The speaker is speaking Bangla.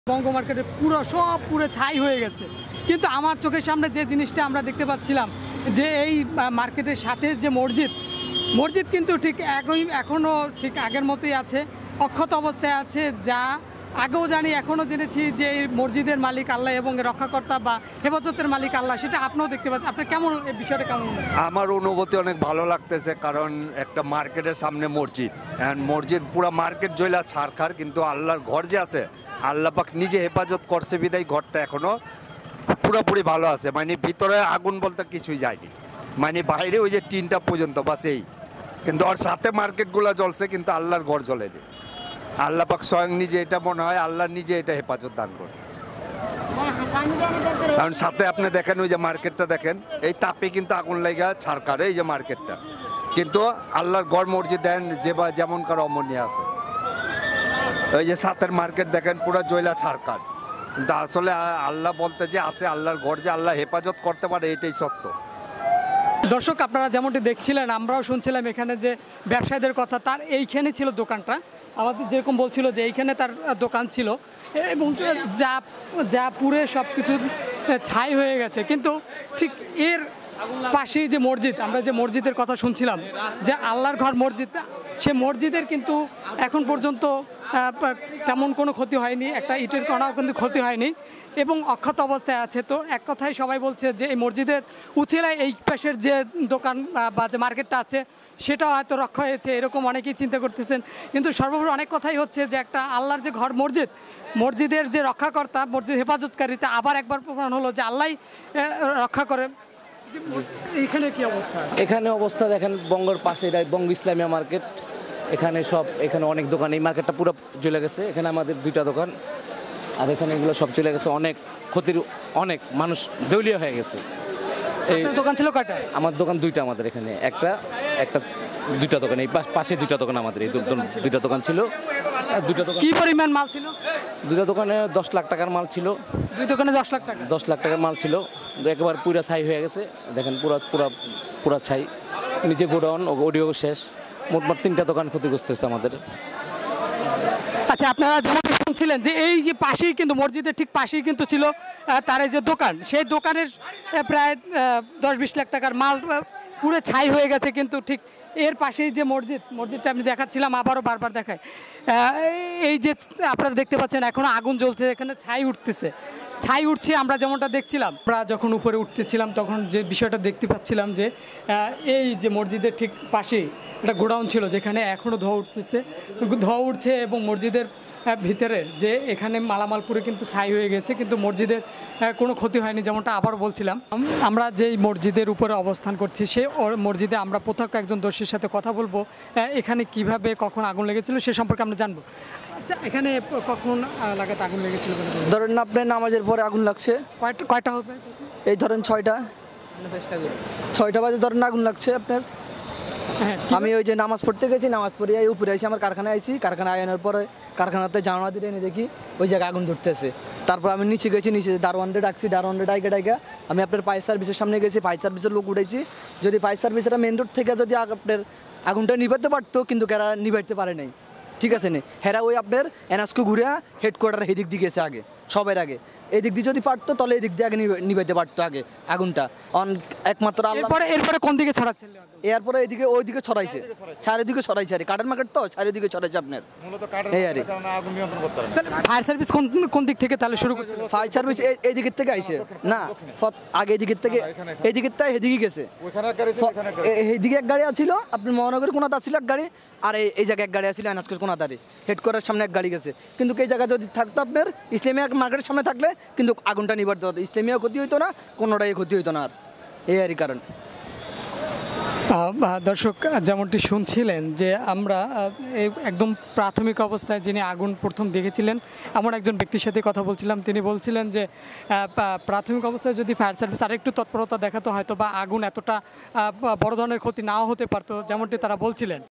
বঙ্গ মার্কেটে সব পুরো ছাই হয়ে গেছে। কিন্তু আমার চোখের সামনে যে জিনিসটা আমরা দেখতে পাচ্ছিলাম যে এই মার্কেটের সাথে যে মসজিদ কিন্তু ঠিক এখনও ঠিক আগের মতোই আছে, অক্ষত অবস্থায় আছে। যা আগেও জানি, এখনও জেনেছি যে এই মসজিদের মালিক আল্লাহ এবং রক্ষাকর্তা বা হেফাজতের মালিক আল্লাহ। সেটা আপনিও দেখতে পাচ্ছেন। আপনার কেমন এই বিষয়টা কেমন? আমার অনুভূতি অনেক ভালো লাগতেছে, কারণ একটা মার্কেটের সামনে মসজিদ পুরো মার্কেট জয়লা ছাড়খার, কিন্তু আল্লাহর ঘর যে আছে আল্লাহ পাক নিজে হেফাজত করছে বিদায় ঘরটা এখনো পুরোপুরি ভালো আছে। মানে ভিতরে আগুন বলতে কিছুই যায়নি, মানে বাইরে ওই যে টিনটা পর্যন্ত বাস এই, কিন্তু ওর সাথে মার্কেটগুলো জ্বলছে কিন্তু আল্লাহর ঘর জ্বলেনি। আল্লাহ পাক স্বয়ং নিজে, এটা মনে হয় আল্লাহ নিজে এটা হেফাজত দান করছে। কারণ সাথে আপনি দেখেন ওই যে মার্কেটটা দেখেন, এই তাপে কিন্তু আগুন লাগা ছাড়কার এই যে মার্কেটটা, কিন্তু আল্লাহর ঘর মসজিদ দেন যেমন কার অমনি আছে। ওই যে সাথের মার্কেট দেখেন পুরো জয়লা ছাড়কার, কিন্তু আসলে আল্লাহ বলতে যে আছে, আল্লাহর ঘর যে আল্লাহ হেফাজত করতে পারে এটাই সত্য। দর্শক, আপনারা যেমনটি দেখছিলেন, আমরাও শুনছিলাম এখানে যে ব্যবসায়ীদের কথা। তার এইখানে ছিল দোকানটা, আমাদের যেরকম বলছিল যে এইখানে তার দোকান ছিল এবং যা পুরে সব কিছু ছাই হয়ে গেছে। কিন্তু ঠিক এর পাশেই যে মসজিদ, আমরা যে মসজিদের কথা শুনছিলাম যে আল্লাহর ঘর মসজিদ, সে মসজিদের কিন্তু এখন পর্যন্ত তেমন কোনো ক্ষতি হয়নি, একটা ইটের কণাও কিন্তু ক্ষতি হয়নি এবং অক্ষত অবস্থায় আছে। তো এক কথায় সবাই বলছে যে এই মসজিদের উচিলায় এই পাশের যে দোকান বা যে মার্কেটটা আছে সেটাও হয়তো রক্ষা হয়েছে, এরকম অনেকেই চিন্তা করতেছেন। কিন্তু সর্বোপরি অনেক কথাই হচ্ছে যে একটা আল্লাহর যে ঘর মসজিদের যে রক্ষাকর্তা, মসজিদ হেফাজতকারীতে আবার একবার প্রমাণ হলো যে আল্লাহই রক্ষা করে। এখানে কি অবস্থা? এখানে অবস্থা দেখেন, বঙ্গর পাশে বঙ্গ ইসলামিয়া মার্কেট, এখানে অনেক দোকান, এই মার্কেটটা পুরো জ্বলে গেছে। এখানে আমাদের 2টা দোকান, আর এখানে এগুলো সব চলে গেছে। অনেক ক্ষতির, অনেক মানুষ দেউলিয়া হয়ে গেছে। এই দোকান ছিল কয়টা? আমার দোকান 2টা, আমাদের এখানে একটা 2টা দোকান, এই পাশে 2টা দোকান, আমাদের এই 2টা দোকান ছিল। আর 2টা দোকান কি পরিমাণ মাল ছিল? 2টা দোকানে 10 লাখ টাকার মাল ছিল। 2 দোকানে 10 লাখ টাকা? 10 লাখ টাকার মাল ছিল, একেবারে পুরা ছাই হয়ে গেছে। দেখেন পুরা ছাই, নিচে গোডাউন, অডিও শেষ। মোটমাট 3টা দোকান ক্ষতিগ্রস্ত হয়েছে আমাদের। আচ্ছা, আপনারা যেমন শুনছিলেন যে এই যে পাশেই কিন্তু মসজিদের ঠিক পাশেই কিন্তু ছিল তার এই যে দোকান, সেই দোকানের প্রায় 10-20 লাখ টাকার মাল পুরো ছাই হয়ে গেছে। কিন্তু ঠিক এর পাশেই যে মসজিদটা আমি দেখাচ্ছিলাম, আবারও বারবার দেখায়, এই যে আপনারা দেখতে পাচ্ছেন এখনও আগুন জ্বলছে, এখানে ছাই উঠছে। আমরা যেমনটা দেখছিলাম, আমরা যখন উপরে উঠতেছিলাম তখন যে বিষয়টা দেখতে পাচ্ছিলাম যে এই যে মসজিদের ঠিক পাশেই একটা গোডাউন ছিল, যেখানে এখনও ধোঁয়া উঠছে এবং মসজিদের ভিতরে যে এখানে মালামাল পুরে কিন্তু ছাই হয়ে গেছে, কিন্তু মসজিদের কোনো ক্ষতি হয়নি। যেমনটা আবার বলছিলাম, আমরা যেই মসজিদের উপরে অবস্থান করছি সেই মসজিদে আমরা প্রত্যক্ষ একজন দর্শীর সাথে কথা বলবো, এখানে কিভাবে কখন আগুন লেগেছিল সে সম্পর্কে আমরা জানবো। আচ্ছা, এখানে কখন লাগাতে আগুন লেগেছিল? ধরেন আপনার নামাজের পরে আগুন লাগছে। কয়টা হবে? এই ধরেন 6টা বাজে ধরেন আগুন লাগছে আপনার। আমি ওই যে নামাজ পড়তে গেছি, নামাজ পড়ে উপরে আইসি, আমার কারখানায় আইসি। কারখানায় আনার পরে কারখানাতে জানালা দিয়ে এনে দেখি ওই জায়গায় আগুন ধরতেছে। তারপর আমি নিচে গেছি, নিচে দারোয়ানটা ডাকছি, দারোয়ানটা ডাইকা আমি আপনার ফায়ার সার্ভিসের সামনে গেছি, ফায়ার সার্ভিসের লোক উঠেছি। যদি ফায়ার সার্ভিসের মেন রোড থেকে যদি আপনার আগুনটা নিভাতে পারতো, কিন্তু এরা নিভাইতে পারে নাই। ঠিক আছে না, হেরা ওই আপনার এনএসকো ঘুরে হেডকোয়ার্টার এদিক দিয়ে গেছে আগে, সবের আগে। এদিক দিয়ে যদি পারতো তাহলে এদিক দিয়ে আগে নিভাইতে পারতো আগে আগুনটা। একমাত্র এরপরে কোন দিকে ছড়াচ্ছে? এরপরে এদিকে ওইদিকে ছড়াইছে, চারিদিকে ছড়াইছে। আর কাঠের মার্কেট তো চারিদিকে ছড়াইছে আপনার। এই আর ফায়ার সার্ভিস কোন দিক থেকে তাহলে শুরু করছে? ফায়ার সার্ভিস এই দিকের থেকে আইছে না, আগে এদিকের থেকে এদিকে গেছে। এইদিকে এক গাড়ি আছিল, আপনি মহানগরের কোনাতে আসছিল এক গাড়ি, আর এই জায়গায় এক গাড়ি আসছিল এনএসকোর কোনাতারে হেডকোয়ার্টার সামনে এক গাড়ি গেছে। কিন্তু এই জায়গায় যদি থাকতো আপনার ইসলামিয়া মার্কেটের সামনে থাকলে কিন্তু আগুনটা নিবারতে হতো, ইসলামিয়া ক্ষতি হইতো না, কোনোটাই ক্ষতি হইতো না। আর এই আরই কারণ। দর্শক, যেমনটি শুনছিলেন যে আমরা একদম প্রাথমিক অবস্থায় যিনি আগুন প্রথম দেখেছিলেন এমন একজন ব্যক্তির সাথে কথা বলছিলাম। তিনি বলছিলেন যে প্রাথমিক অবস্থায় যদি ফায়ার সার্ভিস আরেকটু তৎপরতা দেখাতো হয়তো বা আগুন এতটা বড় ধরনের ক্ষতি নাও হতে পারতো, যেমনটি তারা বলছিলেন।